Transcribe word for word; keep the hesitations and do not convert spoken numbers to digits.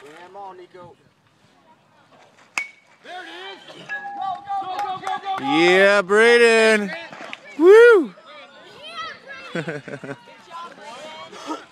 Come on, Nico. There it is. Go, go, go, go, go, go. Yeah, Braeden. Woo! Good job, Braeden.